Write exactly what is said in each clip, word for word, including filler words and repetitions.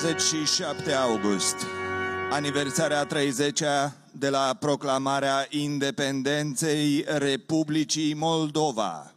douăzeci și șapte august, aniversarea a treizecea de la proclamarea independenței Republicii Moldova.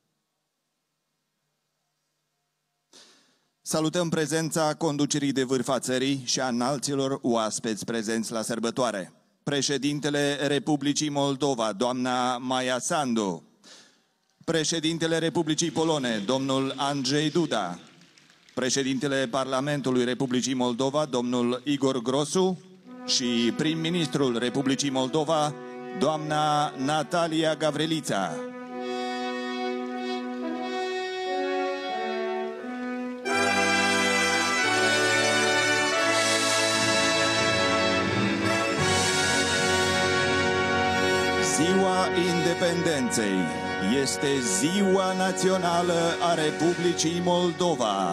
Salutăm prezența conducerii de vârf a țării și a înalților oaspeți prezenți la sărbătoare. Președintele Republicii Moldova, doamna Maia Sandu, președintele Republicii Polone, domnul Andrzej Duda, președintele Parlamentului Republicii Moldova, domnul Igor Grosu, și prim-ministrul Republicii Moldova, doamna Natalia Gavrilița. Ziua Independenței este ziua națională a Republicii Moldova.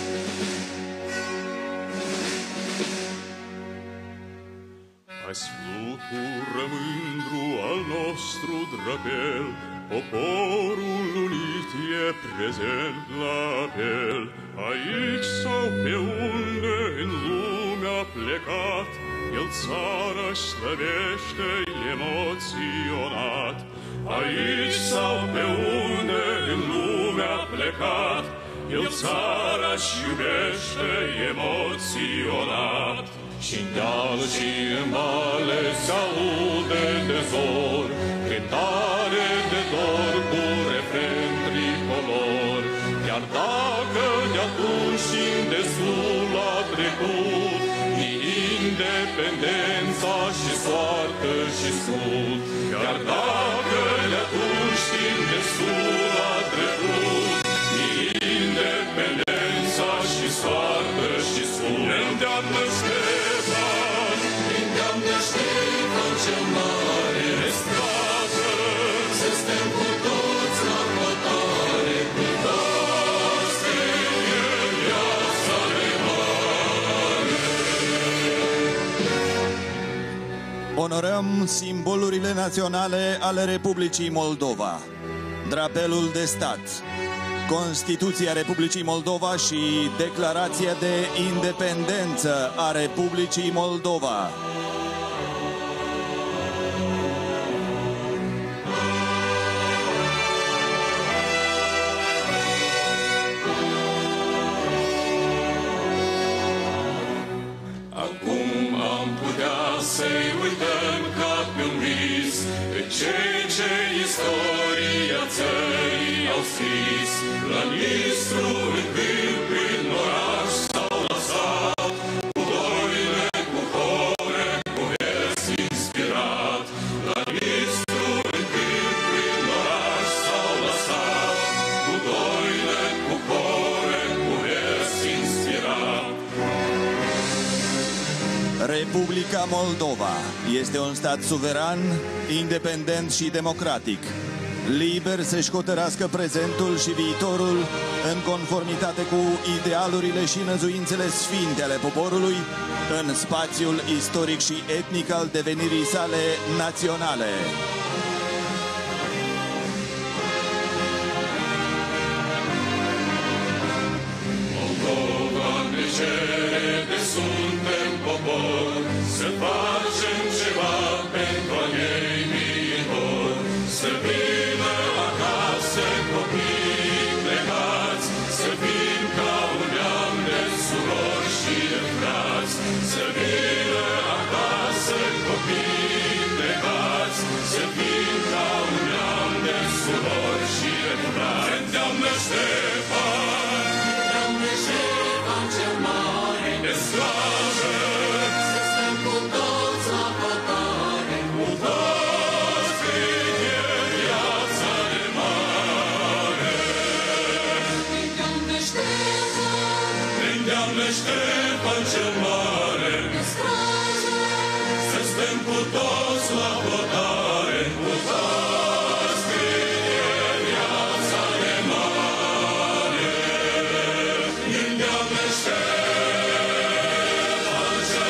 Azi flutură mândru al nostru drapel, poporul unit e prezent la apel. Aici sau pe unde în lume a plecat, el țara-și slăvește emoționat. Aici sau pe unde în lume a plecat, el țara-și iubește emoționat. Și-n deal și în vale se aude de zor, cântare de dor cu refren tricolor. Chiar dacă de-atunci timp destul a trecut, ni independența și soartă și scut. Chiar dacă de-atunci timp destul a trecut, ni independența și soartă și scut. Ne îndeamnă Ștefan, ne îndeamnă Ștefan cel mare, ne stragă să stăm cu toți la hotare, cu toți fie viața de mare. Onorăm simbolurile naționale ale Republicii Moldova, drapelul de stat, Constituția Republicii Moldova și Declarația de Independență a Republicii Moldova. Acum am putea să-i uităm ca pe un vis pe cei ce istoria țării au scris. La Nistru, în câmp, în oraș s-au lăsat, cu doile, cu hore, cu vers inspirat. La Nistru, în câmp, în oraș s-au lăsat, cu doile, cu hore, cu vers inspirat. Republica Moldova este un stat suveran, independent și democratic, liber să-și hotărască prezentul și viitorul în conformitate cu idealurile și năzuințele sfinte ale poporului în spațiul istoric și etnic al devenirii sale naționale. Moldova ne cere de suntem popor, să facem ceva pentru a ei viitor. Să vină acasă copiii plecați, să fim ca un neam de surori și de frați. Să vină acasă copiii plecați, să fim ca un neam de surori și de frați. Îndeamnă Ștefan, îndeamnă Ștefan cel mare, de slavă, să stăm cu toți la hotare, cu toți fie viața de mare. Îndeamnă Ștefan, Îndeamnă Ștefan cel mare, de strajă, să stăm cu toți la hotare, cu toți fie viața de mare. Îndeamnă Ștefan cel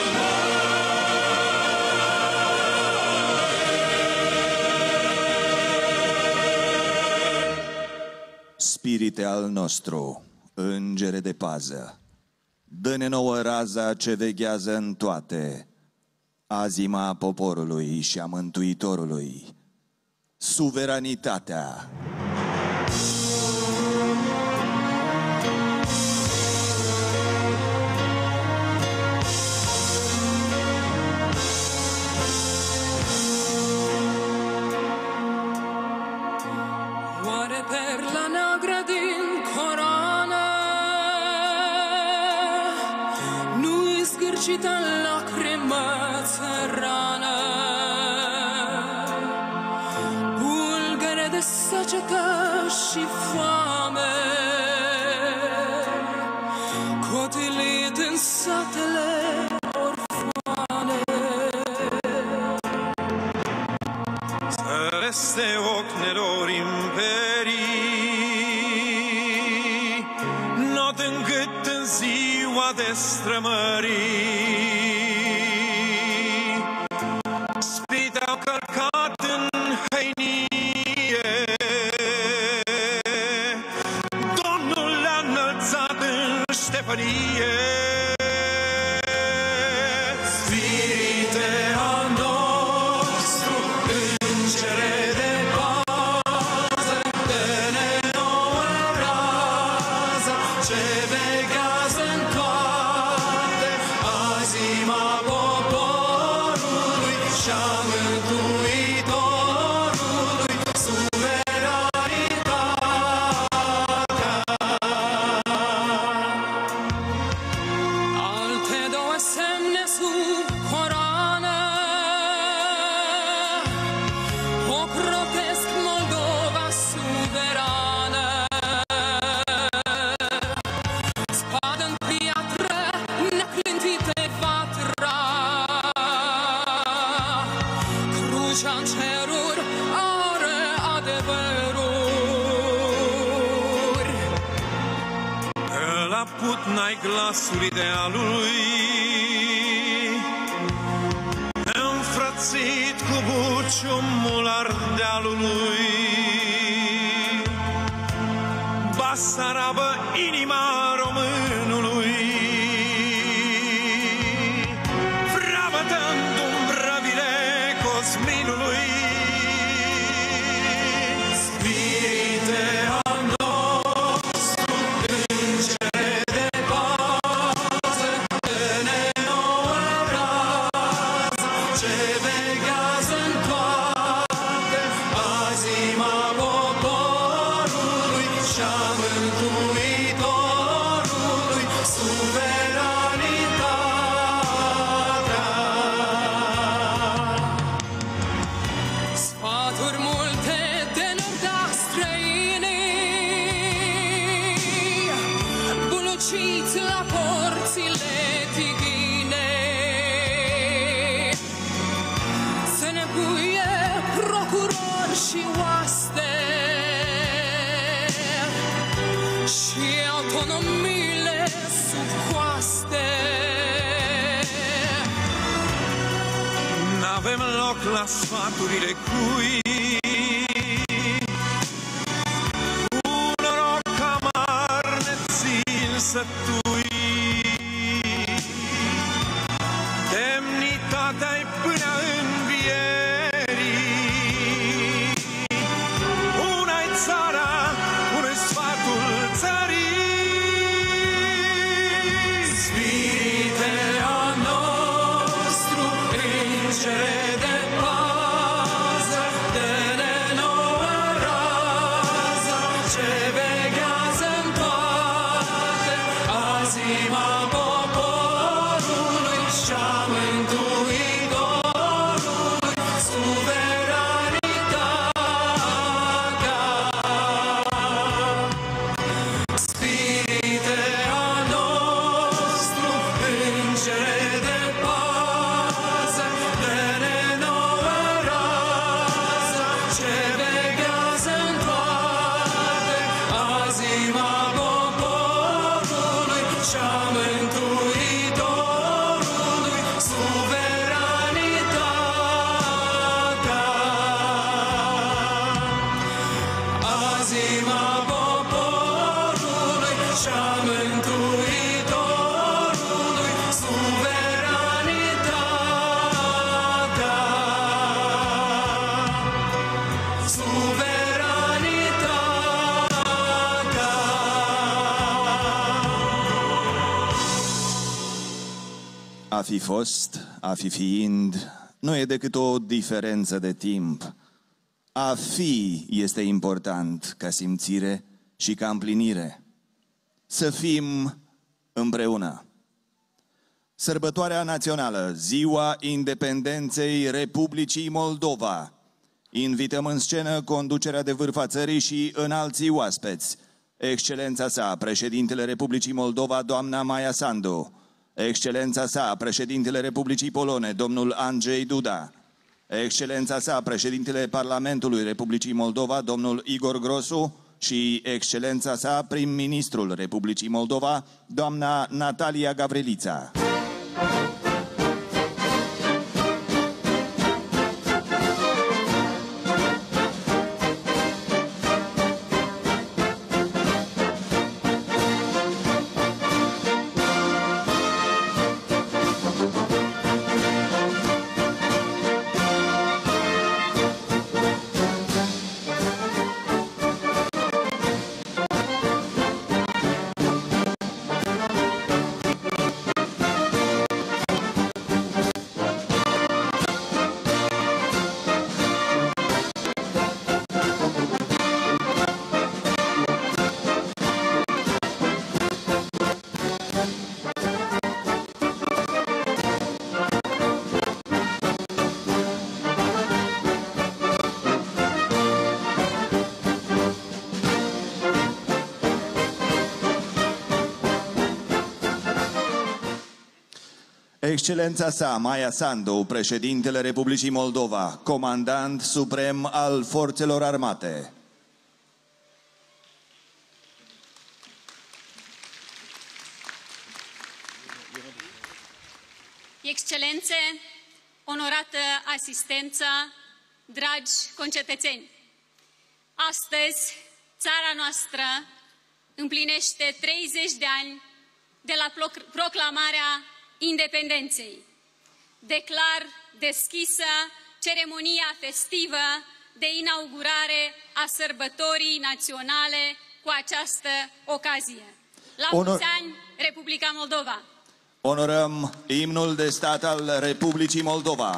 Spirite al nostru, îngere de pază, Dă-ne nouă raza ce veghează în toate, azima poporului și a Mântuitorului, suveranitatea. Oare perla neagră din coroană nu-i zgârcită în lacrimă țărană? Bulgăre de săgetă și foame, cotilit în satele orfoane. Celeste ocnelor imperii, not în gât în ziua de strămării, spite au călcat în hăinie, Domnul le-a înălțat în ștefănie. Spirite al nostru, îngere de pază, dă-ne nouă rază ce veghează în toate, azima poporului și-a Mântuitorului, suveranitatea. Alte două semne sub coroană ocrotesc Moldova suverană. Spadă în piatră, neclintită vatra, crucea în ceruri are adevăruri. La put n-ai glasul idealului, înfrățit cu buciumul Ardealului. Basarabă, inima românului, vrabătă în dumbrăvile Cosminului. Spirite al nostru, îngere de pază, dă-ne nouă rază ce veghează în toate, azima poporului și-a Mântuitorului, suveranitatea. Sfaturi multe de ne-or da străinii, buluciți la porțile Tighinei. Să ne puie procurori și oaste și autonomiile sub coaste. N-avem loc la sfaturile cui, un noroc amar ne țin să tui. Demnitatea-i până învierii, una-i țara, unui sfatul țării. Spirite al nostru, îngere de pază, dă-ne nouă rază ce veghează în toate, azima poporului și-a Mântuitorului, suveranitatea. Spirite al nostru, îngere de pază, dă-ne fi fost, a fi fiind, nu e decât o diferență de timp. A fi este important ca simțire și ca împlinire. Să fim împreună. Sărbătoarea națională, Ziua Independenței Republicii Moldova. Invităm în scenă conducerea de vârf a țării și înalții oaspeți. Excelența sa, președintele Republicii Moldova, doamna Maia Sandu. Excelența sa, președintele Republicii Polone, domnul Andrzej Duda. Excelența sa, președintele Parlamentului Republicii Moldova, domnul Igor Grosu. Și excelența sa, prim-ministrul Republicii Moldova, doamna Natalia Gavrilița. Excelența sa, Maia Sandu, președintele Republicii Moldova, comandant suprem al Forțelor Armate. Excelențe, onorată asistență, dragi concetățeni, astăzi țara noastră împlinește treizeci de ani de la proclamarea independenței. Declar deschisă ceremonia festivă de inaugurare a sărbătorii naționale cu această ocazie. La Onor... mulți ani, Republica Moldova! Onorăm imnul de stat al Republicii Moldova.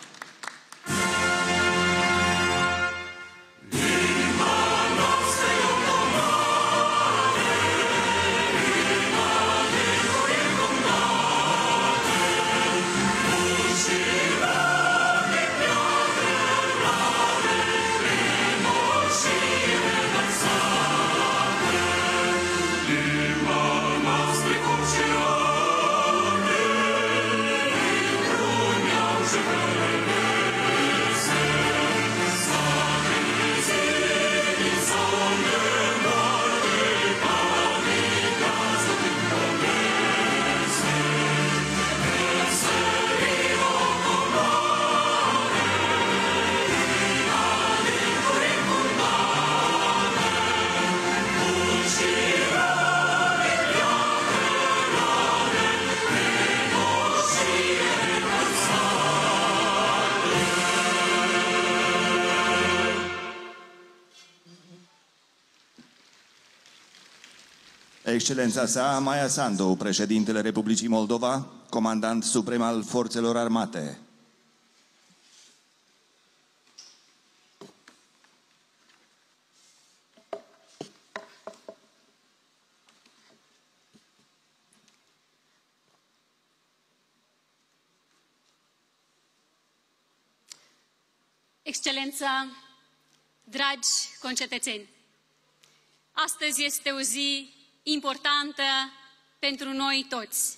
Excelența sa, Maia Sandu, președintele Republicii Moldova, comandant suprem al Forțelor Armate. Excelență, dragi concetățeni, astăzi este o zi importantă pentru noi toți.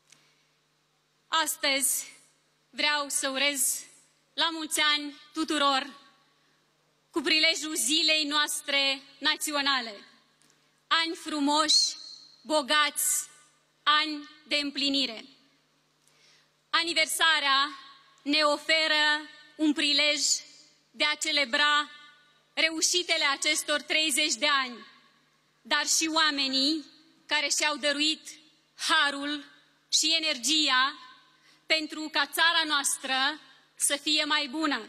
Astăzi vreau să urez la mulți ani tuturor cu prilejul zilei noastre naționale. Ani frumoși, bogați, ani de împlinire. Aniversarea ne oferă un prilej de a celebra reușitele acestor treizeci de ani, dar și oamenii care și-au dăruit harul și energia pentru ca țara noastră să fie mai bună.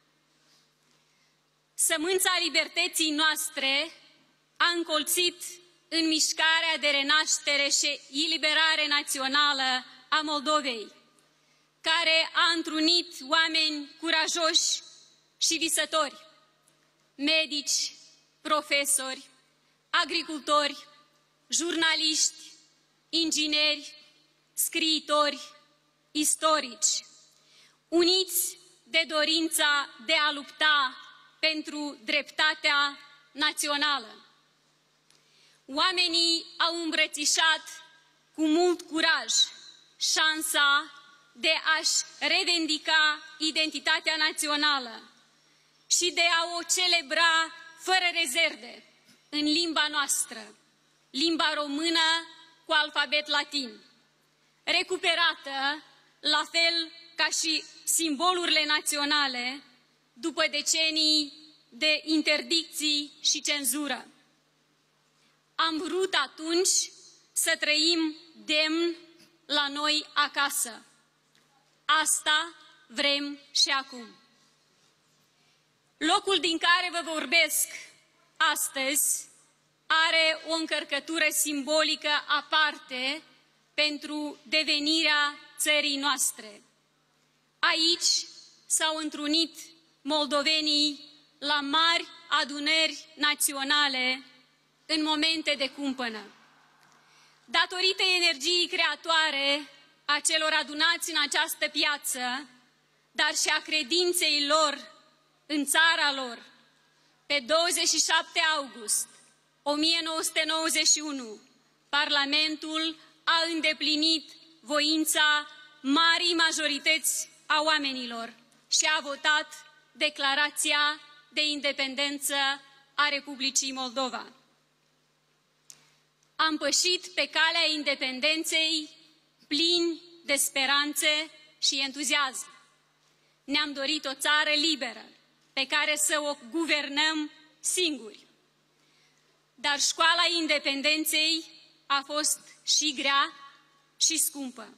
Sămânța libertății noastre a încolțit în mișcarea de renaștere și eliberare națională a Moldovei. care a întrunit oameni curajoși și visători, medici, profesori, agricultori, jurnaliști, ingineri, scriitori, istorici, uniți de dorința de a lupta pentru dreptatea națională. Oamenii au îmbrățișat cu mult curaj șansa de a-și revendica identitatea națională și de a o celebra fără rezerve în limba noastră, limba română cu alfabet latin, recuperată la fel ca și simbolurile naționale după decenii de interdicții și cenzură. Am vrut atunci să trăim demn la noi acasă. Asta vrem și acum. Locul din care vă vorbesc astăzi are o încărcătură simbolică aparte pentru devenirea țării noastre. Aici s-au întrunit moldovenii la mari adunări naționale în momente de cumpănă. Datorită energiei creatoare a celor adunați în această piață, dar și a credinței lor în țara lor, pe douăzeci și șapte august o mie nouă sute nouăzeci și unu, Parlamentul a îndeplinit voința marii majorități a oamenilor și a votat Declarația de Independență a Republicii Moldova. Am pășit pe calea independenței plini de speranțe și entuziasm. Ne-am dorit o țară liberă, pe care să o guvernăm singuri. Dar școala independenței a fost și grea și scumpă.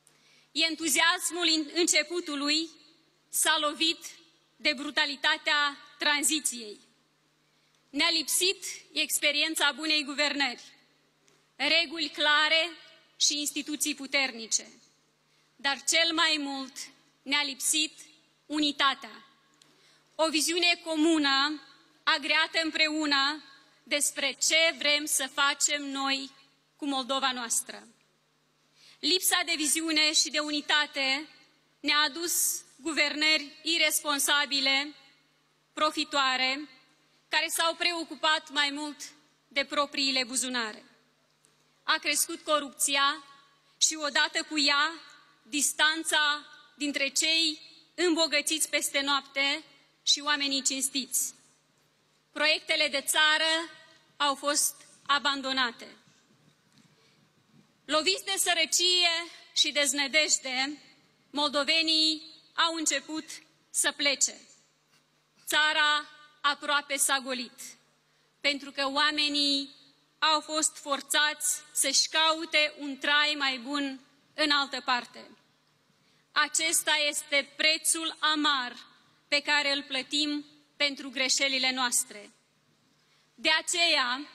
Entuziasmul începutului s-a lovit de brutalitatea tranziției. Ne-a lipsit experiența bunei guvernări, reguli clare și instituții puternice. Dar cel mai mult ne-a lipsit unitatea. O viziune comună, agreată împreună, despre ce vrem să facem noi cu Moldova noastră. Lipsa de viziune și de unitate ne-a adus guvernări iresponsabile, profitoare, care s-au preocupat mai mult de propriile buzunare. A crescut corupția și odată cu ea distanța dintre cei îmbogățiți peste noapte și oamenii cinstiți. Proiectele de țară au fost abandonate. Loviți de sărăcie și deznădejde, moldovenii au început să plece. Țara aproape s-a golit, pentru că oamenii au fost forțați să-și caute un trai mai bun în altă parte. Acesta este prețul amar pe care îl plătim pentru greșelile noastre. De aceea,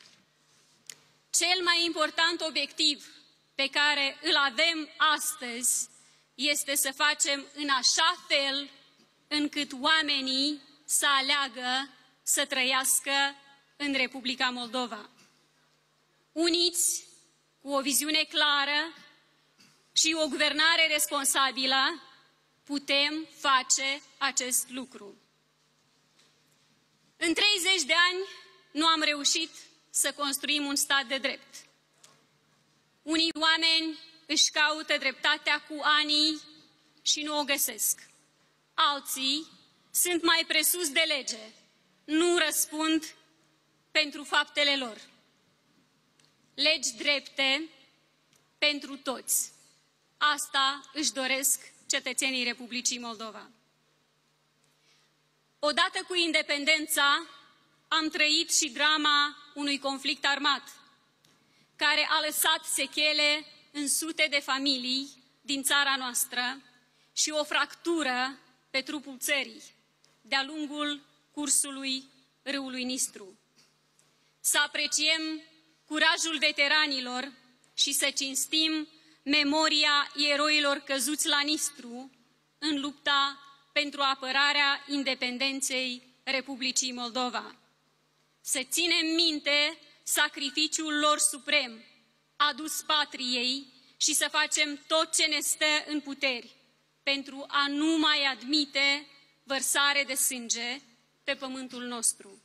cel mai important obiectiv pe care îl avem astăzi este să facem în așa fel încât oamenii să aleagă să trăiască în Republica Moldova. Uniți, cu o viziune clară și o guvernare responsabilă, putem face acest lucru. În treizeci de ani nu am reușit să construim un stat de drept. Unii oameni își caută dreptatea cu anii și nu o găsesc. Alții sunt mai presus de lege, nu răspund pentru faptele lor. Legi drepte pentru toți. Asta își doresc cetățenii Republicii Moldova. Odată cu independența, am trăit și drama unui conflict armat, care a lăsat sechele în sute de familii din țara noastră și o fractură pe trupul țării, de-a lungul cursului râului Nistru. Să apreciem curajul veteranilor și să cinstim memoria eroilor căzuți la Nistru în lupta pentru apărarea independenței Republicii Moldova. Să ținem minte sacrificiul lor suprem adus patriei și să facem tot ce ne stă în puteri pentru a nu mai admite vărsare de sânge pe pământul nostru.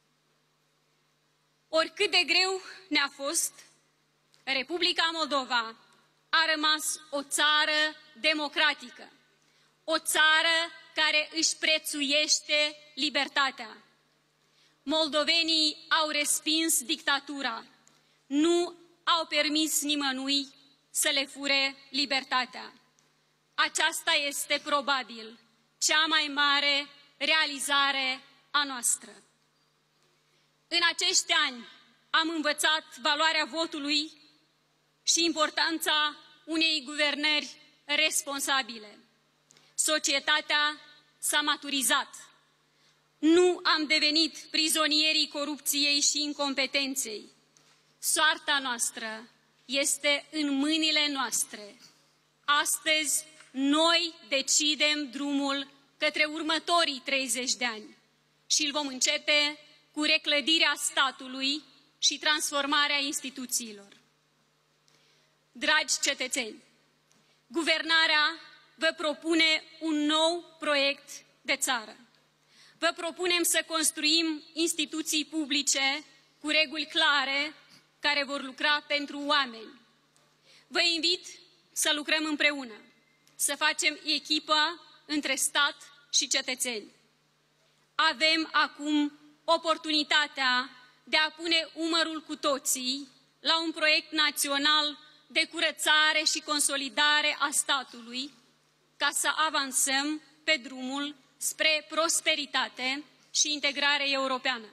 Oricât de greu ne-a fost, Republica Moldova a rămas o țară democratică, o țară care își prețuiește libertatea. Moldovenii au respins dictatura, nu au permis nimănui să le fure libertatea. Aceasta este probabil cea mai mare realizare a noastră. În acești ani am învățat valoarea votului și importanța unei guvernări responsabile. Societatea s-a maturizat. Nu am devenit prizonierii corupției și incompetenței. Soarta noastră este în mâinile noastre. Astăzi, noi decidem drumul către următorii treizeci de ani și îl vom începe cu reclădirea statului și transformarea instituțiilor. Dragi cetățeni, guvernarea vă propune un nou proiect de țară. Vă propunem să construim instituții publice cu reguli clare care vor lucra pentru oameni. Vă invit să lucrăm împreună, să facem echipă între stat și cetățeni. Avem acum oportunitatea de a pune umărul cu toții la un proiect național de curățare și consolidare a statului, ca să avansăm pe drumul spre prosperitate și integrare europeană.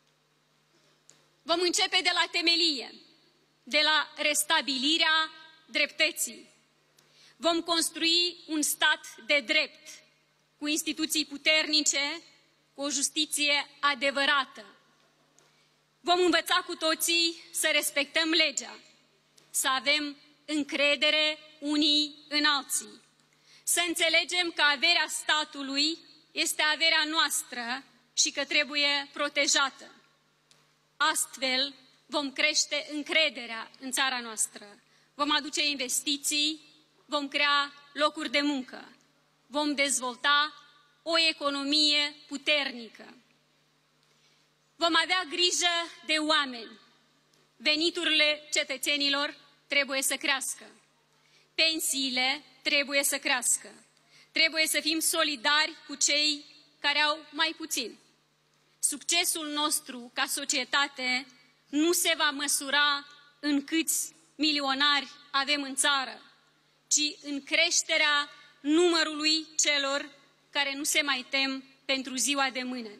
Vom începe de la temelie, de la restabilirea dreptății. Vom construi un stat de drept, cu instituții puternice, cu o justiție adevărată. Vom învăța cu toții să respectăm legea, să avem încredere unii în alții, să înțelegem că averea statului este averea noastră și că trebuie protejată. Astfel vom crește încrederea în țara noastră, vom aduce investiții, vom crea locuri de muncă, vom dezvolta o economie puternică. Vom avea grijă de oameni. Veniturile cetățenilor trebuie să crească. Pensiile trebuie să crească. Trebuie să fim solidari cu cei care au mai puțin. Succesul nostru ca societate nu se va măsura în câți milionari avem în țară, ci în creșterea numărului celor care nu se mai tem pentru ziua de mâine.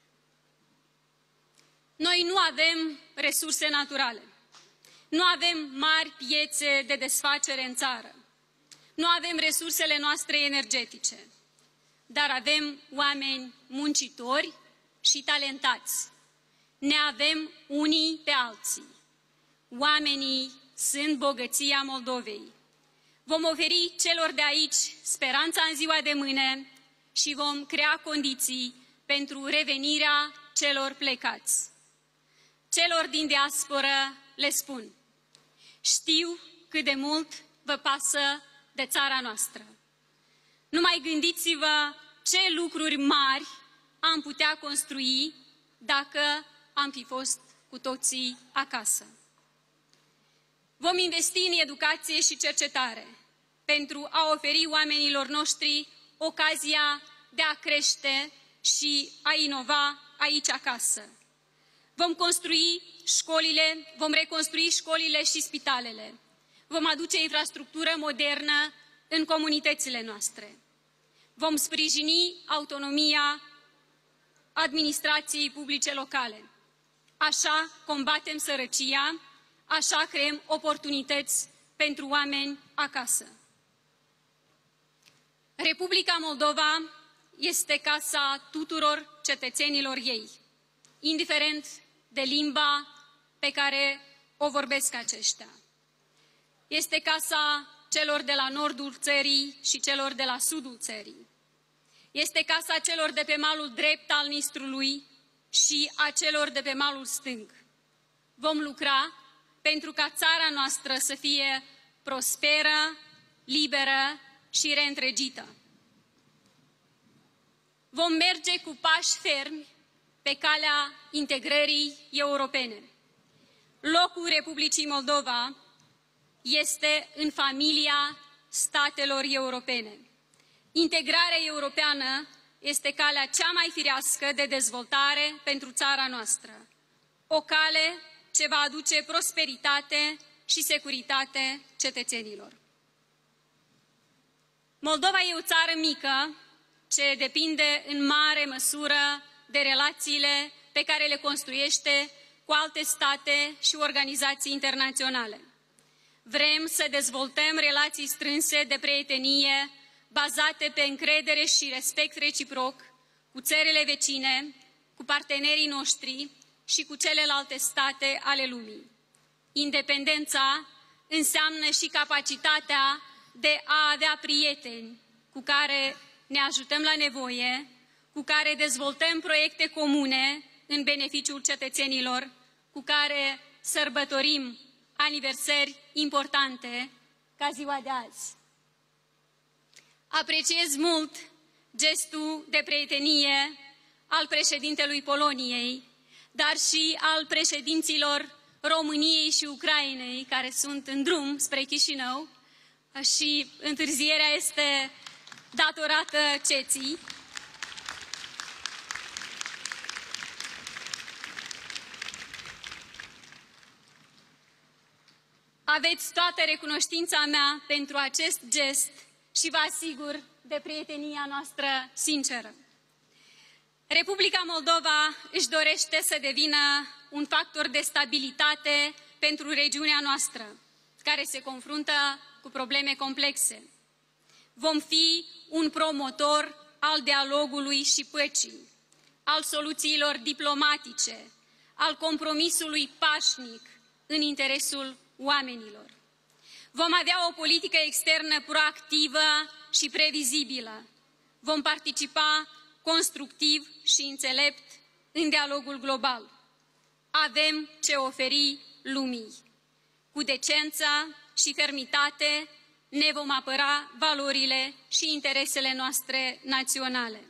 Noi nu avem resurse naturale, nu avem mari piețe de desfacere în țară, nu avem resursele noastre energetice, dar avem oameni muncitori și talentați. Ne avem unii pe alții. Oamenii sunt bogăția Moldovei. Vom oferi celor de aici speranța în ziua de mâine și vom crea condiții pentru revenirea celor plecați. Celor din diasporă le spun: știu cât de mult vă pasă de țara noastră. Numai gândiți-vă ce lucruri mari am putea construi dacă am fi fost cu toții acasă. Vom investi în educație și cercetare pentru a oferi oamenilor noștri ocazia de a crește și a inova aici acasă. Vom construi școlile, vom reconstrui școlile și spitalele. Vom aduce infrastructură modernă în comunitățile noastre. Vom sprijini autonomia administrației publice locale. Așa combatem sărăcia, așa creăm oportunități pentru oameni acasă. Republica Moldova este casa tuturor cetățenilor ei, indiferent de limba pe care o vorbesc aceștia. Este casa celor de la nordul țării și celor de la sudul țării. Este casa celor de pe malul drept al Nistrului și a celor de pe malul stâng. Vom lucra pentru ca țara noastră să fie prosperă, liberă și reîntregită. Vom merge cu pași fermi pe calea integrării europene. Locul Republicii Moldova este în familia statelor europene. Integrarea europeană este calea cea mai firească de dezvoltare pentru țara noastră. O cale ce va aduce prosperitate și securitate cetățenilor. Moldova e o țară mică ce depinde în mare măsură de relațiile pe care le construiește cu alte state și organizații internaționale. Vrem să dezvoltăm relații strânse de prietenie, bazate pe încredere și respect reciproc, cu țările vecine, cu partenerii noștri și cu celelalte state ale lumii. Independența înseamnă și capacitatea de a avea prieteni cu care ne ajutăm la nevoie, cu care dezvoltăm proiecte comune în beneficiul cetățenilor, cu care sărbătorim aniversări importante ca ziua de azi. Apreciez mult gestul de prietenie al președintelui Poloniei, dar și al președinților României și Ucrainei, care sunt în drum spre Chișinău și întârzierea este datorată ceții. Aveți toată recunoștința mea pentru acest gest și vă asigur de prietenia noastră sinceră. Republica Moldova își dorește să devină un factor de stabilitate pentru regiunea noastră, care se confruntă cu probleme complexe. Vom fi un promotor al dialogului și păcii, al soluțiilor diplomatice, al compromisului pașnic în interesul oamenilor. Vom avea o politică externă proactivă și previzibilă. Vom participa constructiv și înțelept în dialogul global. Avem ce oferi lumii. Cu decență și fermitate ne vom apăra valorile și interesele noastre naționale.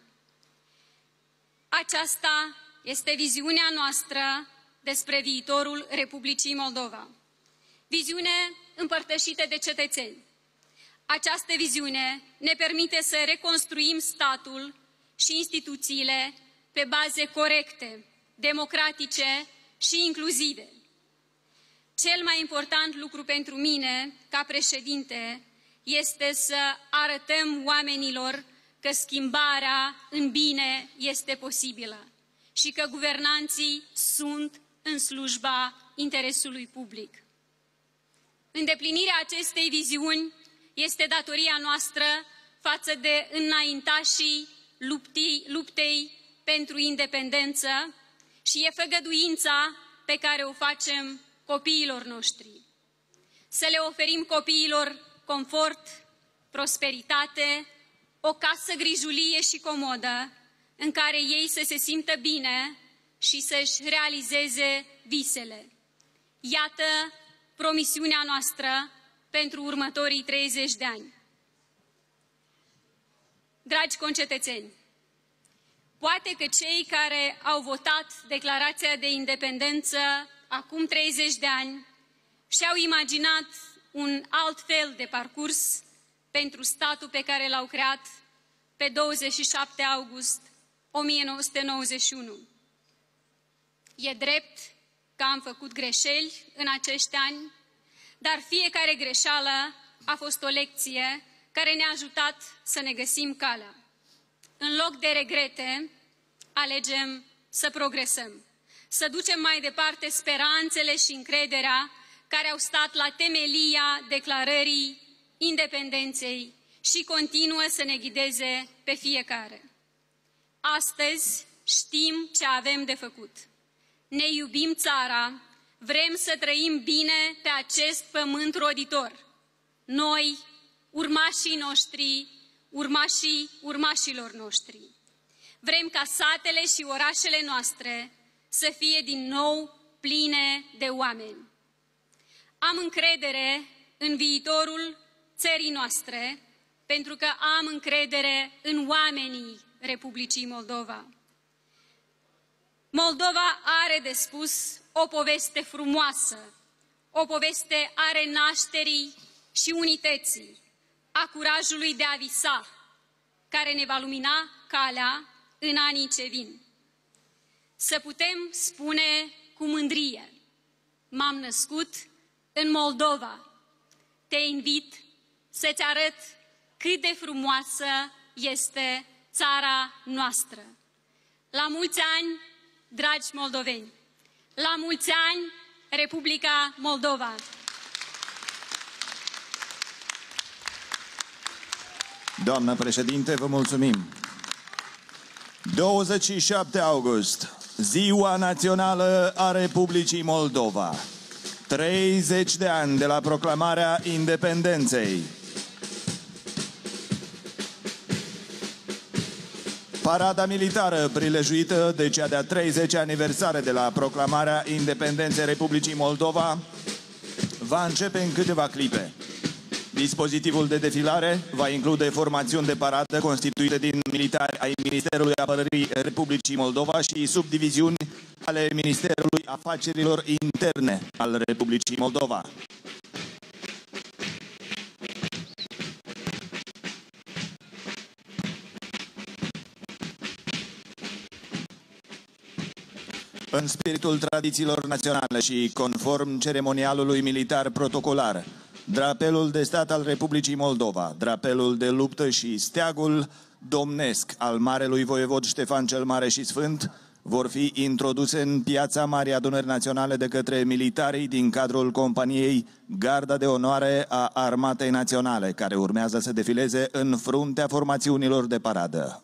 Aceasta este viziunea noastră despre viitorul Republicii Moldova. Viziune împărtășită de cetățeni. Această viziune ne permite să reconstruim statul și instituțiile pe baze corecte, democratice și inclusive. Cel mai important lucru pentru mine, ca președinte, este să arătăm oamenilor că schimbarea în bine este posibilă și că guvernanții sunt în slujba interesului public. Îndeplinirea acestei viziuni este datoria noastră față de înaintașii luptei, luptei pentru independență și e făgăduința pe care o facem copiilor noștri. Să le oferim copiilor confort, prosperitate, o casă grijulie și comodă în care ei să se simtă bine și să-și realizeze visele. Iată promisiunea noastră pentru următorii treizeci de ani. Dragi concetățeni, poate că cei care au votat declarația de independență acum treizeci de ani și-au imaginat un alt fel de parcurs pentru statul pe care l-au creat pe douăzeci și șapte august o mie nouă sute nouăzeci și unu. E drept că am făcut greșeli în acești ani, dar fiecare greșeală a fost o lecție care ne-a ajutat să ne găsim calea. În loc de regrete, alegem să progresăm, să ducem mai departe speranțele și încrederea care au stat la temelia declarării independenței și continuă să ne ghideze pe fiecare. Astăzi știm ce avem de făcut. Ne iubim țara, vrem să trăim bine pe acest pământ roditor. noi, urmașii noștri, urmașii urmașilor noștri. Vrem ca satele și orașele noastre să fie din nou pline de oameni. Am încredere în viitorul țării noastre, pentru că am încredere în oamenii Republicii Moldova. Moldova are de spus o poveste frumoasă, o poveste a renașterii și unității, a curajului de a visa, care ne va lumina calea în anii ce vin. Să putem spune cu mândrie: m-am născut în Moldova. Te invit să-ți arăt cât de frumoasă este țara noastră. La mulți ani, dragi moldoveni! La mulți ani, Republica Moldova! Doamnă președinte, vă mulțumim! douăzeci și șapte august, Ziua Națională a Republicii Moldova. treizeci de ani de la proclamarea independenței. Parada militară prilejuită de cea de-a treizecea aniversare de la proclamarea independenței Republicii Moldova va începe în câteva clipe. Dispozitivul de defilare va include formațiuni de paradă constituite din militari ai Ministerului Apărării Republicii Moldova și subdiviziuni ale Ministerului Afacerilor Interne al Republicii Moldova. În spiritul tradițiilor naționale și conform ceremonialului militar protocolar, drapelul de stat al Republicii Moldova, drapelul de luptă și steagul domnesc al Marelui Voievod Ștefan cel Mare și Sfânt vor fi introduse în piața Marii Adunări Naționale de către militarii din cadrul companiei Garda de Onoare a Armatei Naționale, care urmează să defileze în fruntea formațiunilor de paradă.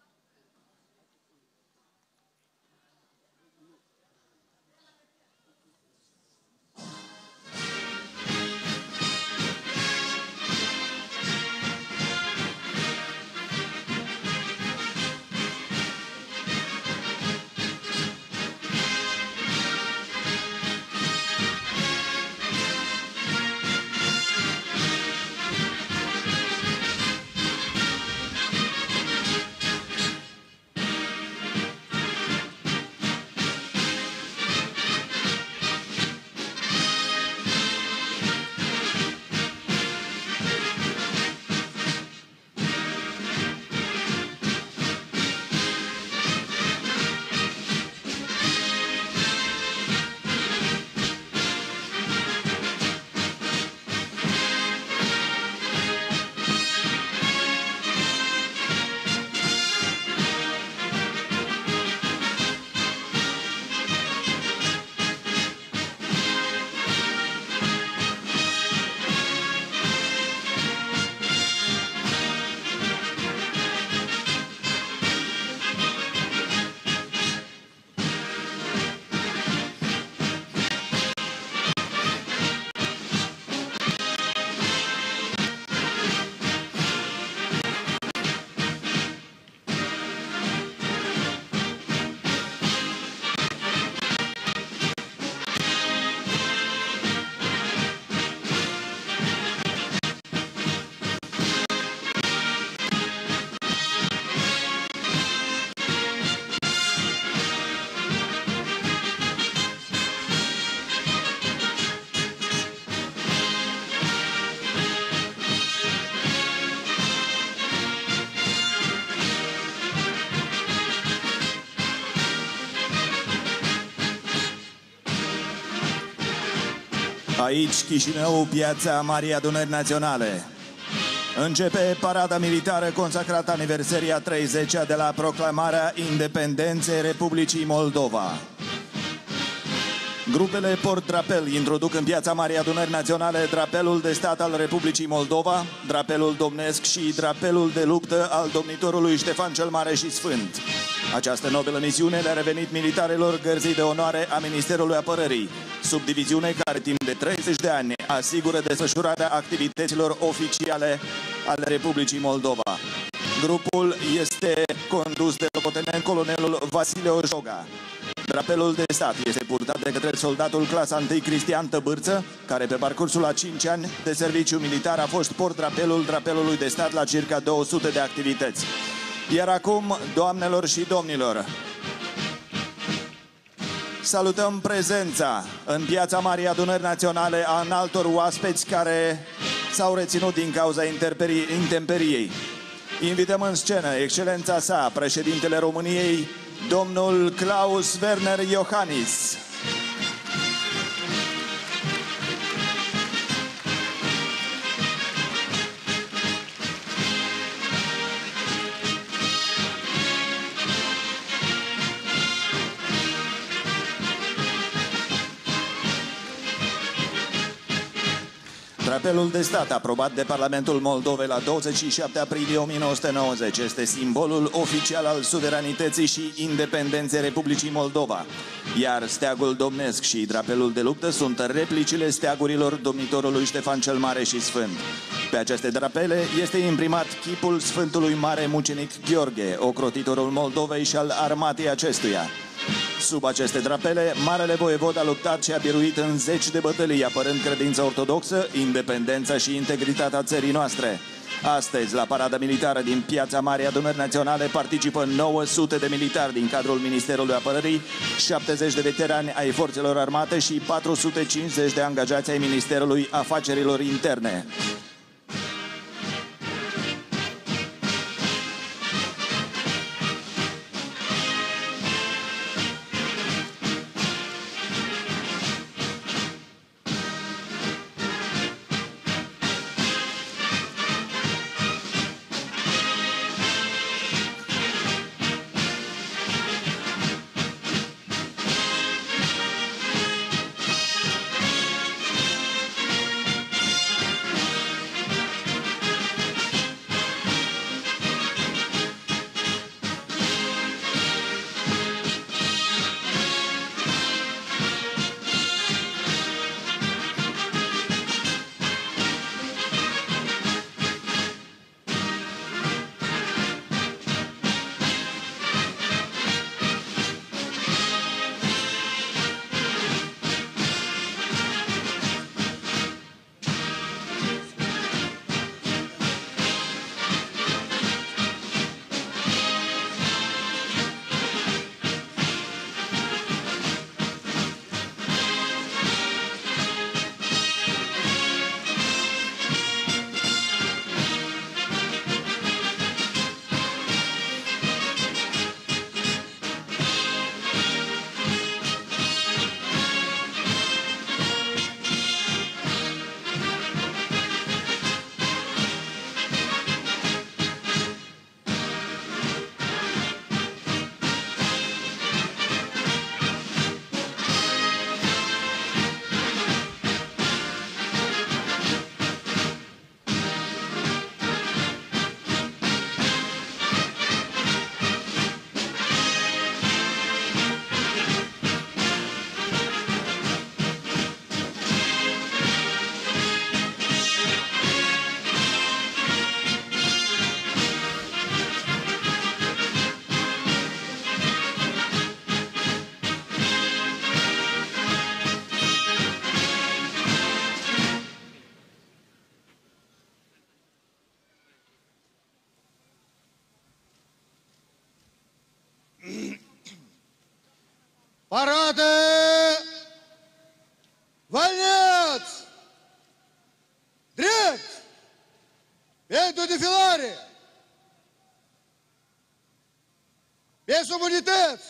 Aici, Chișinău, piața Marii Adunări Naționale. Începe parada militară consacrată aniversării a treizecea de la proclamarea independenței Republicii Moldova. Grupele port drapel introduc în piața Marii Adunări Naționale drapelul de stat al Republicii Moldova, drapelul domnesc și drapelul de luptă al domnitorului Ștefan cel Mare și Sfânt. Această nobilă misiune le-a revenit militarilor Gărzii de Onoare a Ministerului Apărării, subdiviziune care timp de treizeci de ani asigură desfășurarea activităților oficiale ale Republicii Moldova. Grupul este condus de locotenent colonelul Vasile Ojoga. Drapelul de stat este purtat de către soldatul clasa întâi Cristian Tăbârță, care pe parcursul a cinci ani de serviciu militar a fost port-drapelul drapelului de stat la circa două sute de activități. Iar acum, doamnelor și domnilor, salutăm prezența în Piața Marii Adunări Naționale a înaltor oaspeți care s-au reținut din cauza intemperiei. Invităm în scenă excelența sa, președintele României, domnul Klaus Werner Iohannis. Drapelul de stat aprobat de Parlamentul Moldovei la douăzeci și șapte aprilie o mie nouă sute nouăzeci este simbolul oficial al suveranității și independenței Republicii Moldova, iar steagul domnesc și drapelul de luptă sunt replicile steagurilor domnitorului Ștefan cel Mare și Sfânt. Pe aceste drapele este imprimat chipul Sfântului Mare Mucenic Gheorghe, ocrotitorul Moldovei și al armatei acestuia. Sub aceste drapele, Marele Voievod a luptat și a biruit în zeci de bătălii, apărând credința ortodoxă, independența și integritatea țării noastre. Astăzi, la parada militară din Piața Marii Adunări Naționale, participă nouă sute de militari din cadrul Ministerului Apărării, șaptezeci de veterani ai Forțelor Armate și patru sute cincizeci de angajați ai Ministerului Afacerilor Interne. Parade! Văneți! Drept! Pentru defilare! Pe subunități!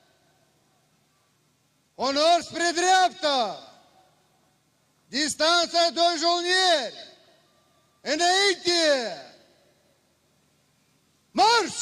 Onor spre dreapta! Distanța doi jolnieri! Înainte! Marș!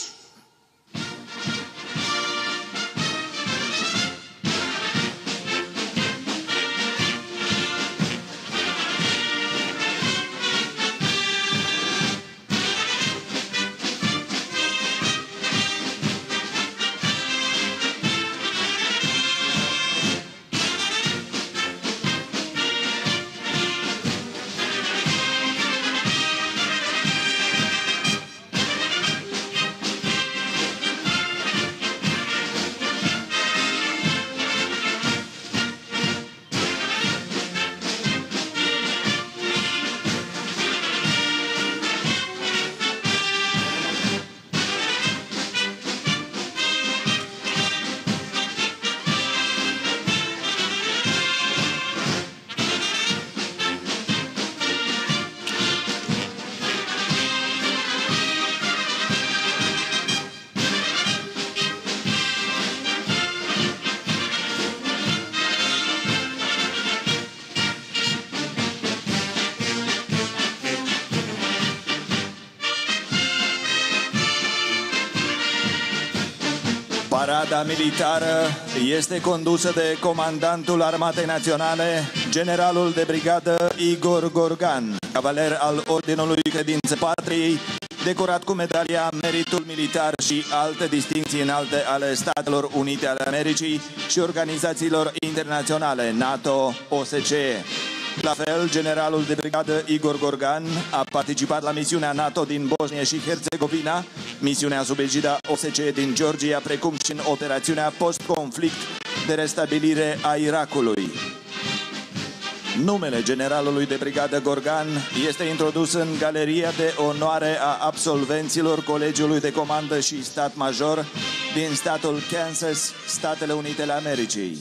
Parada militară este condusă de comandantul Armatei Naționale, generalul de brigadă Igor Gorgan, cavaler al Ordinului Credințe Patriei, decorat cu medalia Meritul Militar și alte distinții înalte ale Statelor Unite ale Americii și organizațiilor internaționale NATO, O S C E. La fel, generalul de brigadă Igor Gorgan a participat la misiunea NATO din Bosnia și Herțegovina, misiunea sub egida O S C E din Georgia, precum și în operațiunea post-conflict de restabilire a Irakului. Numele generalului de brigadă Gorgan este introdus în galeria de onoare a absolvenților Colegiului de Comandă și Stat Major din statul Kansas, Statele Unite ale Americii.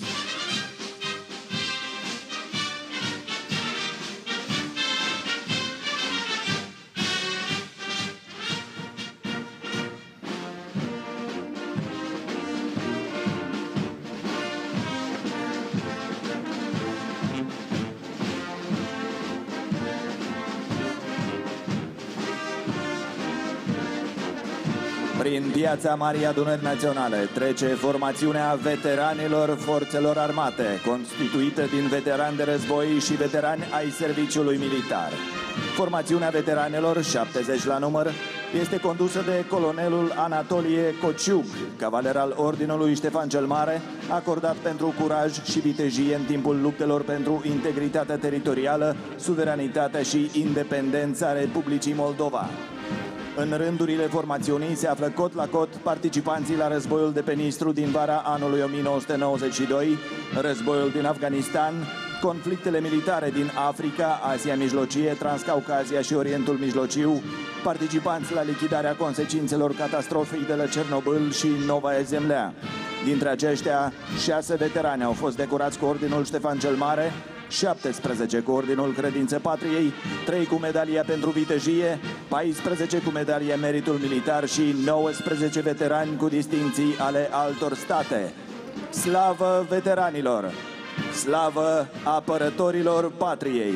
Prin piața Marii Adunări Naționale trece formațiunea veteranilor Forțelor Armate, constituită din veterani de război și veterani ai serviciului militar. Formațiunea veteranilor, șaptezeci la număr, este condusă de colonelul Anatolie Cociug, cavaler al Ordinului Ștefan cel Mare, acordat pentru curaj și vitejie în timpul luptelor pentru integritatea teritorială, suveranitatea și independența Republicii Moldova. În rândurile formațiunii se află cot la cot participanții la războiul de pe Nistru din vara anului o mie nouă sute nouăzeci și doi, războiul din Afganistan, conflictele militare din Africa, Asia Mijlocie, Transcaucazia și Orientul Mijlociu, participanți la lichidarea consecințelor catastrofei de la Cernobâl și Novaia Zemlea. Dintre aceștia, șase veterani au fost decorați cu Ordinul Ștefan cel Mare, șaptesprezece cu Ordinul Credințe Patriei, trei cu medalia pentru vitejie, paisprezece cu medalia Meritul Militar și nouăsprezece veterani cu distinții ale altor state. Slavă veteranilor! Slavă apărătorilor patriei!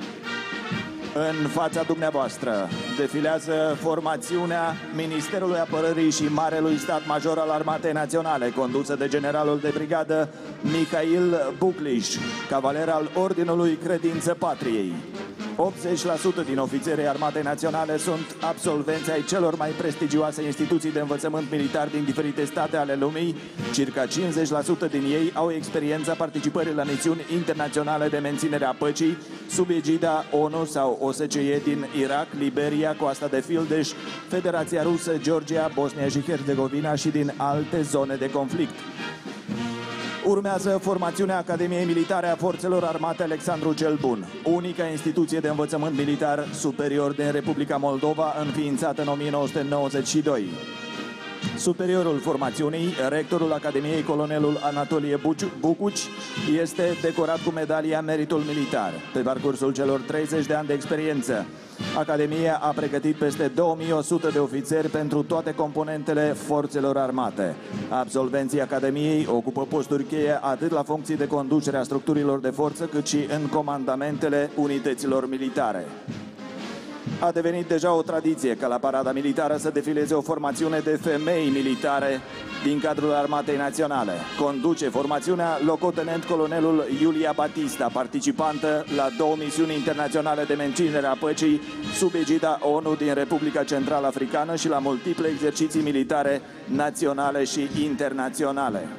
În fața dumneavoastră defilează formațiunea Ministerului Apărării și Marelui Stat Major al Armatei Naționale, condusă de generalul de brigadă Mihail Bucliș, cavaler al Ordinului Credințe Patriei. optzeci la sută din ofițerii Armatei Naționale sunt absolvenți ai celor mai prestigioase instituții de învățământ militar din diferite state ale lumii. Circa cincizeci la sută din ei au experiența participării la misiuni internaționale de menținere a păcii sub egida ONU sau O S C E din Irak, Liberia, Coasta de Fildeș, Federația Rusă, Georgia, Bosnia și Herțegovina și din alte zone de conflict. Urmează formațiunea Academiei Militare a Forțelor Armate Alexandru cel Bun, unica instituție de învățământ militar superior din Republica Moldova, înființată în o mie nouă sute nouăzeci și doi. Superiorul formațiunii, rectorul Academiei, colonelul Anatolie Bucuci, este decorat cu medalia Meritul Militar. Pe parcursul celor treizeci de ani de experiență, Academia a pregătit peste două mii o sută de ofițeri pentru toate componentele forțelor armate. Absolvenții Academiei ocupă posturi cheie atât la funcții de conducere a structurilor de forță, cât și în comandamentele unităților militare. A devenit deja o tradiție ca la parada militară să defileze o formațiune de femei militare din cadrul Armatei Naționale. Conduce formațiunea locotenent colonelul Iulia Batista, participantă la două misiuni internaționale de menținere a păcii sub egida ONU din Republica Central Africană și la multiple exerciții militare naționale și internaționale.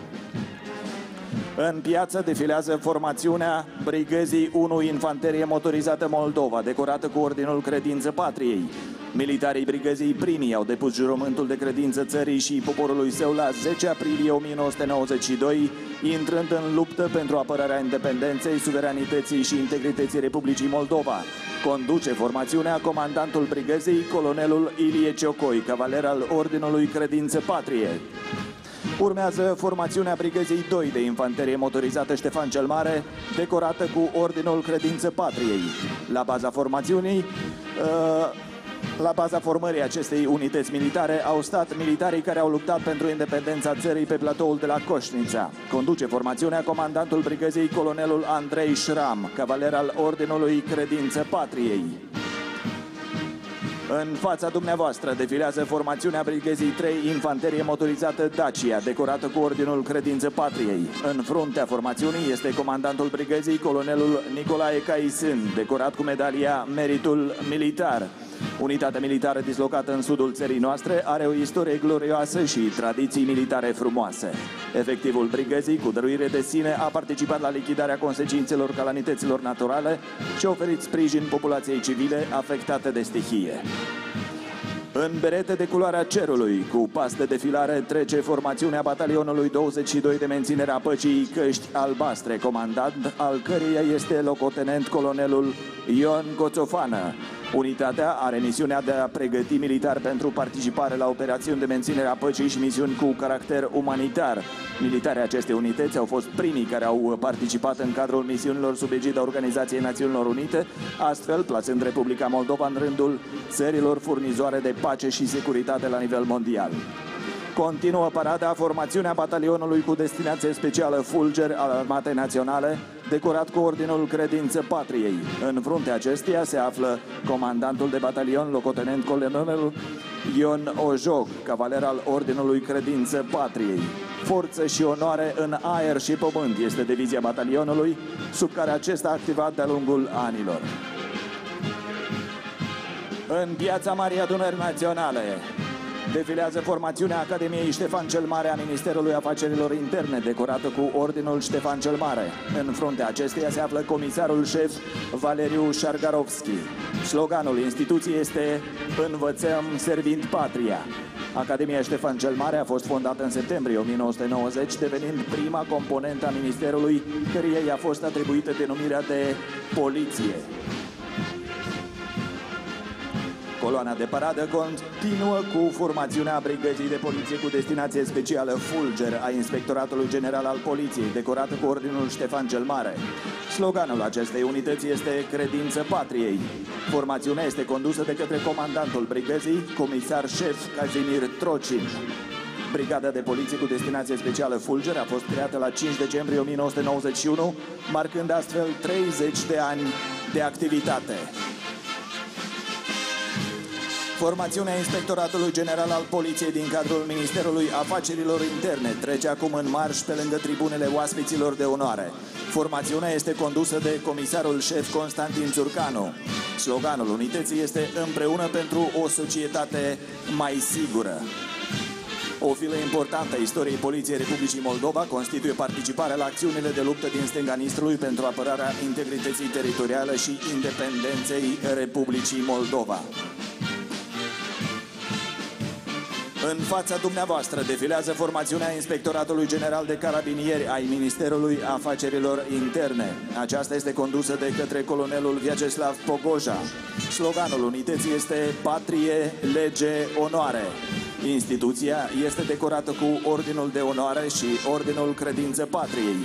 În piață defilează formațiunea Brigăzii unu Infanterie Motorizată Moldova, decorată cu Ordinul Credințe Patriei. Militarii brigăzii primii au depus jurământul de credință țării și poporului său la zece aprilie o mie nouă sute nouăzeci și doi, intrând în luptă pentru apărarea independenței, suveranității și integrității Republicii Moldova. Conduce formațiunea comandantul brigăzii, colonelul Ilie Ciocoi, cavaler al Ordinului Credințe Patriei. Urmează formațiunea Brigăzii doi de Infanterie Motorizată Ștefan cel Mare, decorată cu Ordinul Credințe Patriei. La baza formațiunii, la baza formării acestei unități militare au stat militarii care au luptat pentru independența țării pe platoul de la Coșnița. Conduce formațiunea comandantul Brigăzii, colonelul Andrei Șram, cavaler al Ordinului Credințe Patriei. În fața dumneavoastră defilează formațiunea Brigăzii trei Infanterie Motorizată Dacia, decorată cu Ordinul Credință Patriei. În fruntea formațiunii este comandantul brigăzii, colonelul Nicolae Caisân, decorat cu medalia Meritul Militar. Unitatea militară dislocată în sudul țării noastre are o istorie glorioasă și tradiții militare frumoase. Efectivul brigăzii, cu dăruire de sine, a participat la lichidarea consecințelor calamităților naturale și a oferit sprijin populației civile afectate de stihie. În berete de culoarea cerului, cu pas de defilare, trece formațiunea batalionului douăzeci și doi de menținere a păcii Căști Albastre, comandant al căreia este locotenent colonelul Ion Coțofană. Unitatea are misiunea de a pregăti militari pentru participare la operațiuni de menținere a păcii și misiuni cu caracter umanitar. Militarii acestei unități au fost primii care au participat în cadrul misiunilor sub egida Organizației Națiunilor Unite, astfel plasând Republica Moldova în rândul țărilor furnizoare de pace și securitate la nivel mondial. Continuă parada formațiunea batalionului cu destinație specială Fulger al Armatei Naționale, decorat cu Ordinul Credință Patriei. În fruntea acesteia se află comandantul de batalion, locotenent colonelul Ion Ojoc, cavaler al Ordinului Credință Patriei. Forță și onoare în aer și pământ este divizia batalionului, sub care acesta a activat de-a lungul anilor. În piața Marii Adunări Naționale defilează formațiunea Academiei Ștefan cel Mare a Ministerului Afacerilor Interne, decorată cu Ordinul Ștefan cel Mare. În fruntea acesteia se află comisarul șef Valeriu Șargarovski. Sloganul instituției este "Învățăm servind patria". Academia Ștefan cel Mare a fost fondată în septembrie o mie nouă sute nouăzeci, devenind prima componentă a Ministerului, căreia i-a fost atribuită denumirea de Poliție. Coloana de paradă continuă cu formațiunea Brigăzii de Poliție cu destinație specială Fulger a Inspectoratului General al Poliției, decorată cu Ordinul Ștefan cel Mare. Sloganul acestei unități este "Credință Patriei". Formațiunea este condusă de către comandantul brigăzii, comisar șef Kazimir Trocin. Brigada de Poliție cu destinație specială Fulger a fost creată la cinci decembrie o mie nouă sute nouăzeci și unu, marcând astfel treizeci de ani de activitate. Formațiunea Inspectoratului General al Poliției din cadrul Ministerului Afacerilor Interne trece acum în marș pe lângă tribunele oaspeților de onoare. Formațiunea este condusă de comisarul șef Constantin Țurcanu. Sloganul unității este "Împreună pentru o societate mai sigură". O filă importantă a istoriei Poliției Republicii Moldova constituie participarea la acțiunile de luptă din stânga Nistrului pentru apărarea integrității teritoriale și independenței Republicii Moldova. În fața dumneavoastră defilează formațiunea Inspectoratului General de Carabinieri ai Ministerului Afacerilor Interne. Aceasta este condusă de către colonelul Vyacheslav Pogoja. Sloganul unității este "Patrie, lege, onoare". Instituția este decorată cu Ordinul de Onoare și Ordinul Credință Patriei.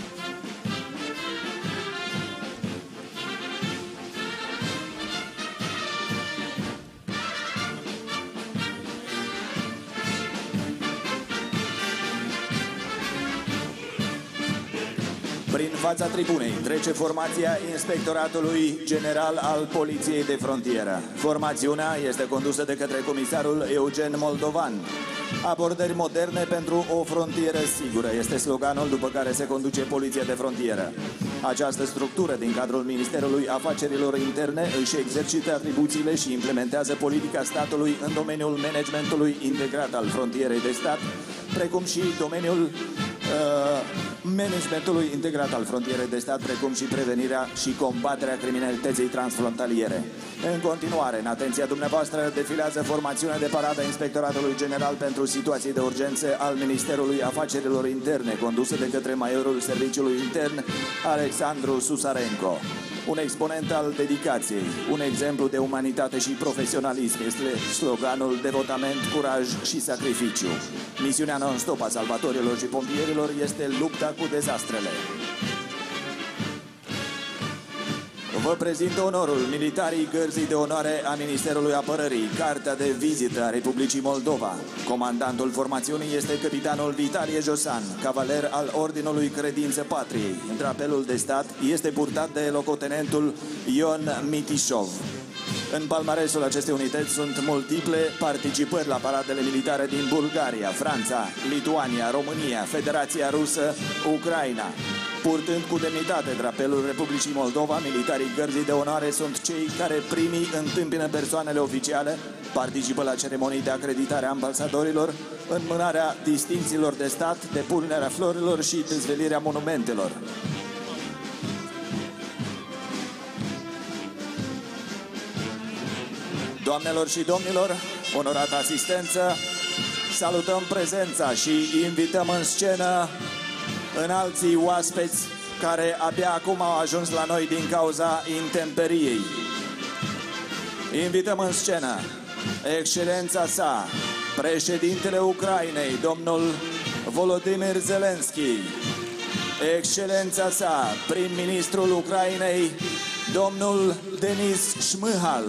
Prin fața tribunei trece formația Inspectoratului General al Poliției de Frontieră. Formațiunea este condusă de către comisarul Eugen Moldovan. Abordări moderne pentru o frontieră sigură este sloganul după care se conduce Poliția de Frontieră. Această structură din cadrul Ministerului Afacerilor Interne își exercită atribuțiile și implementează politica statului în domeniul managementului integrat al frontierei de stat, precum și domeniul uh, managementului integrat al frontierei de stat, precum și prevenirea și combaterea criminalității transfrontaliere. În continuare, în atenția dumneavoastră, defilează formațiunea de paradă a Inspectoratului General pentru Situații de Urgență al Ministerului Afacerilor Interne, condusă de către Maiorul Serviciului Intern, Alexandru Susarenko. Un exponent al dedicației, un exemplu de umanitate și profesionalism este sloganul "Devotament, curaj și sacrificiu". Misiunea non-stop a salvatorilor și pompierilor este lupta cu dezastrele. Vă prezint onorul militarii Gărzii de Onoare a Ministerului Apărării, cartea de vizită a Republicii Moldova. Comandantul formațiunii este capitanul Vitalie Josan, cavaler al Ordinului Credință Patriei. Drapelul de stat este purtat de locotenentul Ion Mitișov. În palmaresul acestei unități sunt multiple participări la paradele militare din Bulgaria, Franța, Lituania, România, Federația Rusă, Ucraina. Purtând cu demnitate drapelul Republicii Moldova, militarii Gărzii de Onoare sunt cei care primii întâmpină persoanele oficiale, participă la ceremonii de acreditare a ambasadorilor, înmânarea distințiilor de stat, depunerea florilor și dezvelirea monumentelor. Doamnelor și domnilor, onorată asistență, salutăm prezența și invităm în scenă înalții oaspeți care abia acum au ajuns la noi din cauza intemperiei. Invităm în scenă Excelența sa, președintele Ucrainei, domnul Volodymyr Zelensky, Excelența sa, prim-ministrul Ucrainei, domnul Denis Șmyhal,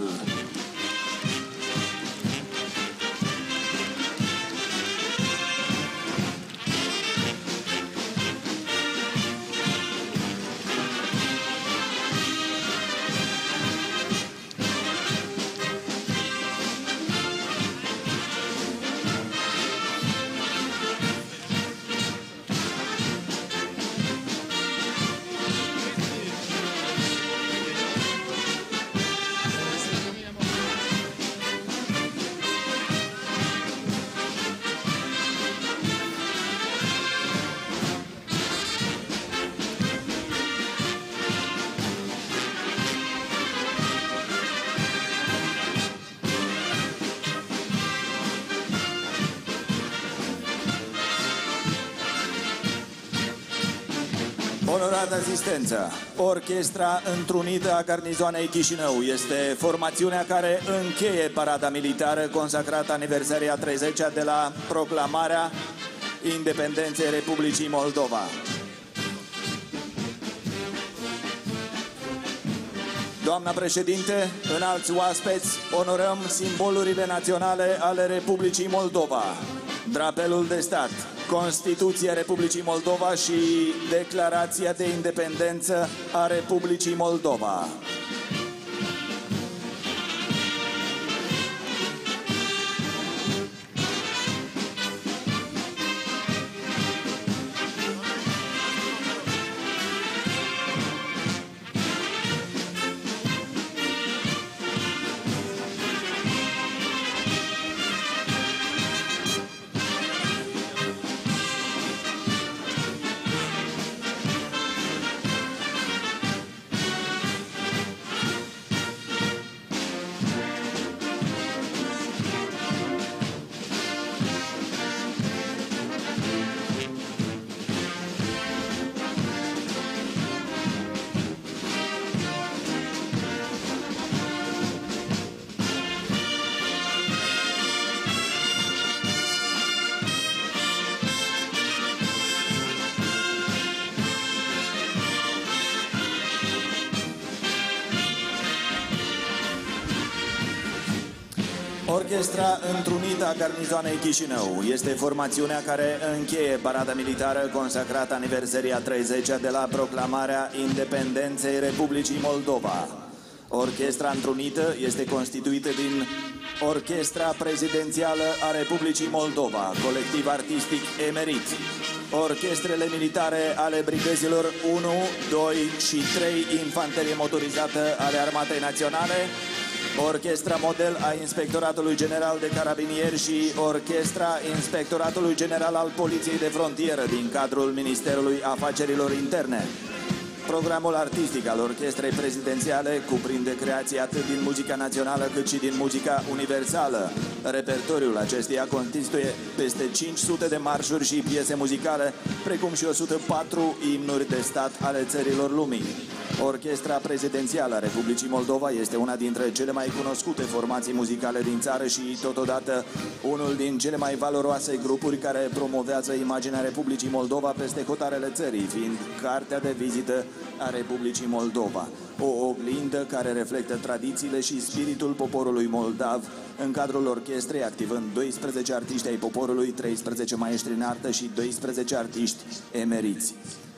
onorată asistență, Orchestra Întrunită a Garnizoanei Chișinău este formațiunea care încheie parada militară consacrată aniversării a treizecea de la proclamarea independenței Republicii Moldova. Doamna președinte, înalți oaspeți, onorăm simbolurile naționale ale Republicii Moldova, drapelul de stat, Constituția Republicii Moldova și Declarația de Independență a Republicii Moldova. Orchestra Întrunită a Garnizoanei Chișinău este formațiunea care încheie parada militară consacrată aniversării a treizecea de la proclamarea independenței Republicii Moldova. Orchestra Întrunită este constituită din Orchestra Prezidențială a Republicii Moldova, colectiv artistic emerit, orchestrele militare ale brigăzilor unu, doi și trei Infanterie Motorizată ale Armatei Naționale, Orchestra Model a Inspectoratului General de Carabinieri și Orchestra Inspectoratului General al Poliției de Frontieră din cadrul Ministerului Afacerilor Interne. Programul artistic al Orchestrei Prezidențiale cuprinde creații atât din muzica națională cât și din muzica universală. Repertoriul acesteia constituie peste cinci sute de marșuri și piese muzicale, precum și o sută patru imnuri de stat ale țărilor lumii. Orchestra Prezidențială a Republicii Moldova este una dintre cele mai cunoscute formații muzicale din țară și, totodată, unul din cele mai valoroase grupuri care promovează imaginea Republicii Moldova peste hotarele țării, fiind cartea de vizită a Republicii Moldova, o oglindă care reflectă tradițiile și spiritul poporului moldav, în cadrul orchestrei activând doisprezece artiști ai poporului, treisprezece maestri în artă și doisprezece artiști emeriți.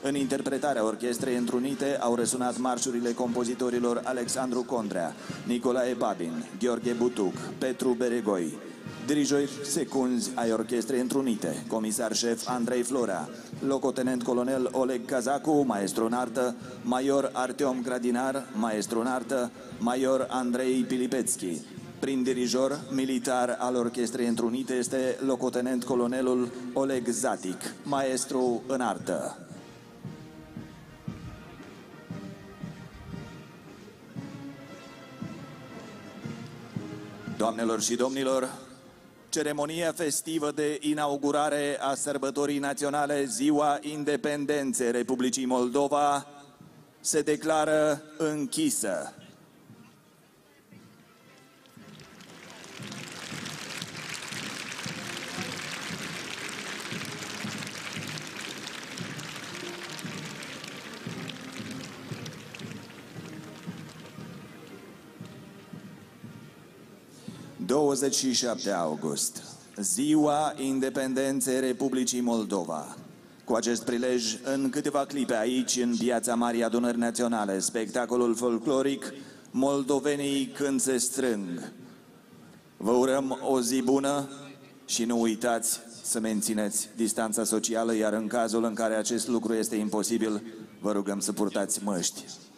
În interpretarea orchestrei întrunite au răsunat marșurile compozitorilor Alexandru Condrea, Nicolae Babin, Gheorghe Butuc, Petru Beregoi. Dirijori secunzi ai orchestrei întrunite, comisar șef Andrei Flora, locotenent colonel Oleg Cazacu, maestru în artă, major Artiom Gradinar, maestru în artă, major Andrei Pilipețchi. Prin dirijor militar al orchestrei întrunite este locotenent colonelul Oleg Zatic, maestru în artă. Doamnelor și domnilor, ceremonia festivă de inaugurare a sărbătorii naționale Ziua Independenței Republicii Moldova se declară închisă. douăzeci și șapte august, Ziua Independenței Republicii Moldova. Cu acest prilej, în câteva clipe aici, în Piața Marii Adunări Naționale, spectacolul folcloric Moldovenii când se strâng. Vă urăm o zi bună și nu uitați să mențineți distanța socială, iar în cazul în care acest lucru este imposibil, vă rugăm să purtați măști.